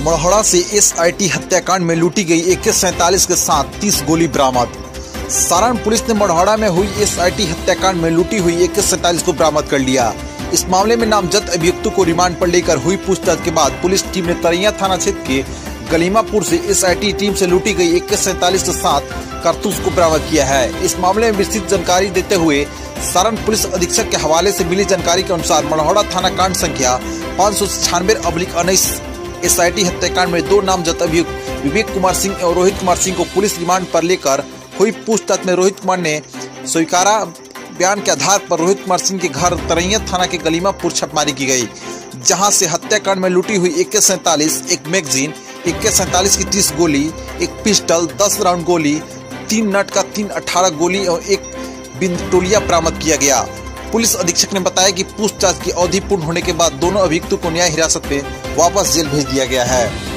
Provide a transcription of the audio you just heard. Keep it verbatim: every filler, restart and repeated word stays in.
मढ़ौरा से एसआईटी हत्याकांड में लूटी गई ए के सैंतालीस के साथ तीस गोली बरामद। सारण पुलिस ने मढ़ौरा में हुई एसआईटी हत्याकांड में लूटी हुई ए के सैंतालीस को बरामद कर लिया। इस मामले में नामजद अभियुक्तों को रिमांड पर लेकर हुई पूछताछ के बाद पुलिस टीम ने तरैया थाना क्षेत्र के गलीमापुर से एसआईटी टीम से लूटी गई ए के सैंतालीस के साथ कारतूस को बरामद किया है। इस मामले में विस्तृत जानकारी देते हुए सारण पुलिस अधीक्षक के हवाले से मिली जानकारी के अनुसार मढ़ौरा थाना कांड संख्या पाँच सौ छियानवे अब्लिक उन्नीस एसआईटी हत्याकांड में दो नामजद अभियुक्त विवेक कुमार सिंह और रोहित कुमार सिंह को पुलिस रिमांड पर लेकर हुई पूछताछ में रोहित कुमार ने स्वीकारा। बयान के आधार पर रोहित कुमार सिंह के घर तरैया थाना के गलीमापुर छापेमारी की गई, जहां से हत्याकांड में लूटी हुई ए के सैंतालीस, एक मैगजीन, ए के सैंतालीस की तीस गोली, एक पिस्टल, दस राउंड गोली, तीन नट का तीन अठारह गोली और एक बिंदटोलिया बरामद किया गया। पुलिस अधीक्षक ने बताया कि पूछताछ की अवधि पूर्ण होने के बाद दोनों अभियुक्तों को न्यायिक हिरासत में वापस जेल भेज दिया गया है।